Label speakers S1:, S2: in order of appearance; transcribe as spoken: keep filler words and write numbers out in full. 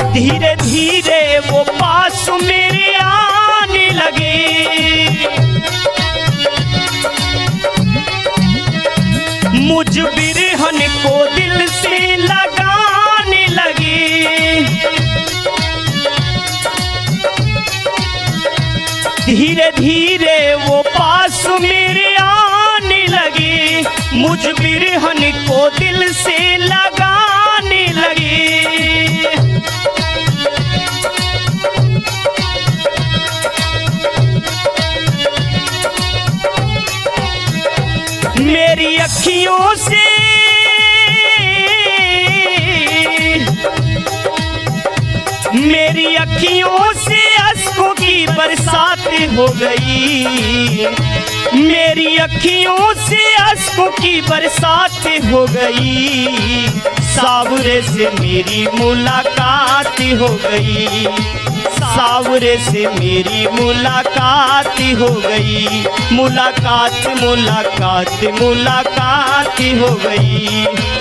S1: धीरे धीरे वो पास मेरे आने लगी, मुझ बिरहन को दिल से लगाने लगी। धीरे धीरे वो पास मेरे आने लगी, मुझ बिरहन को दिल से लगाने लगी। मेरी अखियों से मेरी अखियों से अश्कों की बरसात हो गई, मेरी अखियों से अश्कों की बरसात हो गई। सावरे से मेरी मुलाकात हो गई, सावरे से मेरी मुलाकात हो गई। मुलाकात मुलाकात मुलाकात हो गई।